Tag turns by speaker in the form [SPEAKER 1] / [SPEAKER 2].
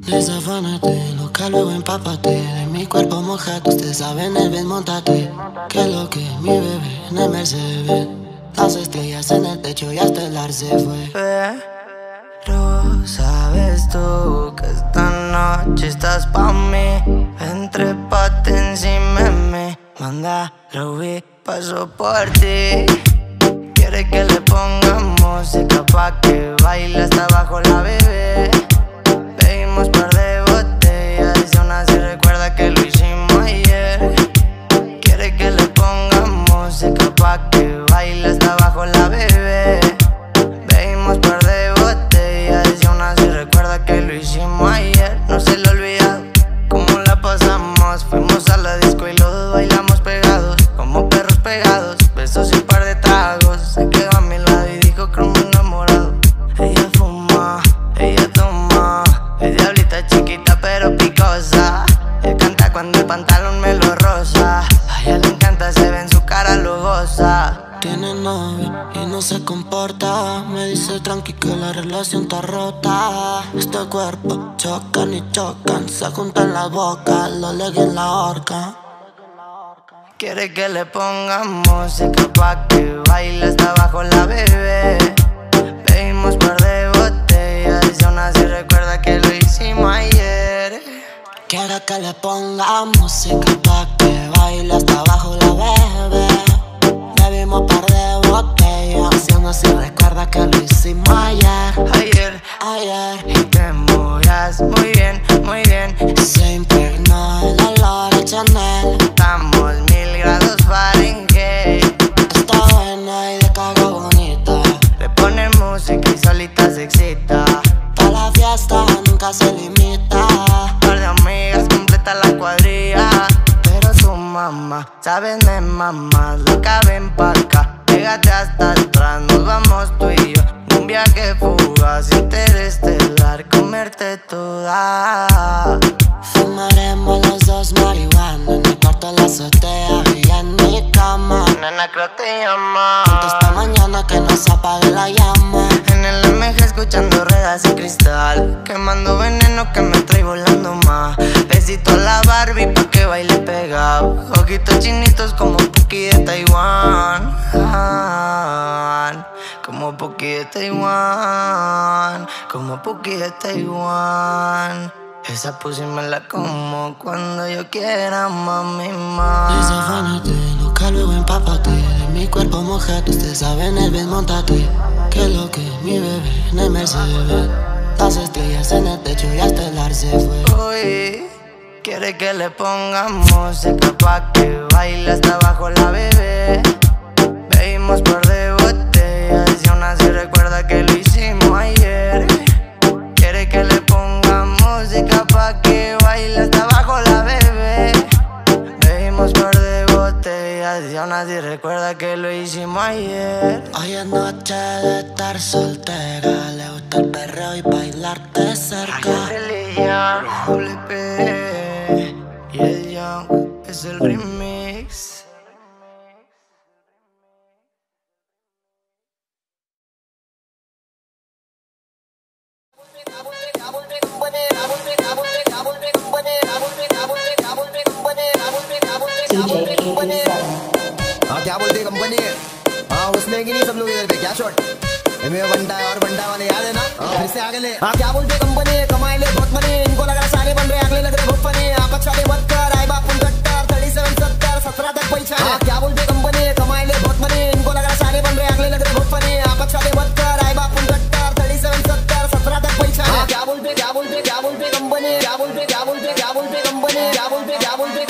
[SPEAKER 1] Desafánate, loca, luego empápate. De mi cuerpo mojate, ustedes saben el bien, montate. Que lo que mi bebé en el Mercedes. Las estrellas en el techo y hasta el ar se fue.
[SPEAKER 2] Pero sabes tú que esta noche estás pa' mí. Entrépate encima de mí. Manda, Ruby, paso por ti. Quiere que le ponga música pa' que baile hasta abajo la bebé. Bebimos par de botellas y aún así recuerda que lo hicimos ayer. Quiere que le ponga música pa' que baile hasta abajo la bebé. Bebimos par de botellas y aún así recuerda que lo hicimos ayer. No se lo olvida cómo la pasamos. Fuimos a la disco y los dos bailamos pegados, como perros pegados. Besos y un par de tragos. Se quedó a mi lado y dijo que me enamorado. Ella fuma, ella toma. Es diablita chiquita pero picosa. Ella canta cuando el pantalón me lo roza. A ella le encanta, se ve en su cara, lo goza.
[SPEAKER 1] Tiene novio y no se comporta. Me dice tranqui que la relación está rota. Este cuerpo chocan y chocan. Se juntan las bocas, lo legui en la horca.
[SPEAKER 2] Quiere que le ponga música pa' que baile hasta abajo la bebé. Bebimos par de botellas y aún así recuerda que lo hicimos ayer.
[SPEAKER 1] Quiere que le ponga música pa' que baile hasta abajo la bebé. Bebimos par de botellas y aún así recuerda que lo hicimos ayer.
[SPEAKER 2] Ayer y te movías muy bien, muy bien.
[SPEAKER 1] Se impregnó el olor a Chanel.
[SPEAKER 2] Estamos 1000 grados Fahrenheit.
[SPEAKER 1] Está buena y de caga bonita.
[SPEAKER 2] Le pone música y solita se excita.
[SPEAKER 1] Pa' la fiesta nunca se limita.
[SPEAKER 2] Par de amigas completa la cuadrilla. Pero su mamá, sabes me mamá. Loca, ven pa' acá, pégate hasta atrás. Nos vamos tú y yo, un viaje fugaz, interestelar, comerte toda.
[SPEAKER 1] Fumaremos los dos marihuana en el cuarto de la azotea y en mi cama.
[SPEAKER 2] Nena, creo te llama.
[SPEAKER 1] Juntos esta mañana que nos apague la llama.
[SPEAKER 2] En el MG escuchando ruedas y cristal, quemando veneno que me trae volando más. Besito a la Barbie pa' que baile pegado. Ojitos chinitos como Puki de Taiwán. Como Puki de Taiwán. Como Puki de Taiwán. Esa pussy me la como cuando yo quiera, mami, mami.
[SPEAKER 1] Desafánate, loca, luego empápate. De mi cuerpo mojate, ustedes saben el bien, montate. Que lo que mi bebé en el Mercedes. Las estrellas en el techo y hasta el ar se fue.
[SPEAKER 2] Uy, quiere que le ponga música pa' que baile hasta abajo la bebé. Bebimos par de botellas y aún así recuerda que lo hicimos ayer. Quiere que le ponga música pa' que baile hasta abajo la bebé. Bebimos par de botellas y aún así recuerda que lo hicimos ayer.
[SPEAKER 1] Hoy es noche de estar soltera. Le gusta el perreo y bailarte cerca.
[SPEAKER 2] Doble P y el Young es el remix.
[SPEAKER 3] हाँ क्या बोलते कंपनी है? हाँ उसमें कि नहीं सब लोग इधर पे क्या शॉट? में बंटा है और बंटा वाले याद है ना? फिर से आगे ले। हाँ क्या बोलते कंपनी है? कमाई ले बहुत मनी, इनको लग रहा साले बन रहे, अगले लग रहे बहुत फनी। आपस वाले मत कर, आई बाप उन कट्टर 37 70 17 तक पहचान। हाँ क्या बोलते कंपनी है? कमाई ले बहुत मनी, इनको लग रहा साले बन रहे, अगले लग रहे बहुत फनी। आपस वाले मत कर, आई बाप उन कट्टर 37 70 17 तक पहचान। क्या बोलते कंपनी? क्या बोलते कंपनी? क्या बोलते कंपनी? क्या बोलते